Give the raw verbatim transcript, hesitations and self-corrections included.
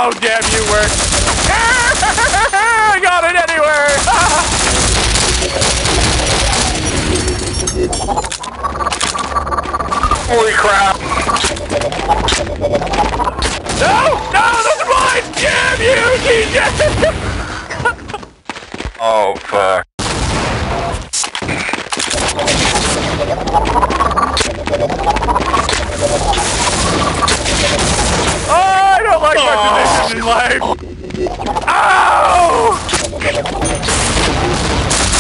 Oh, damn you, work. I got it anywhere. Holy crap. No, no, that's mine. Damn you, D J. Oh, fuck. Oh, I don't like my position in life. Ow!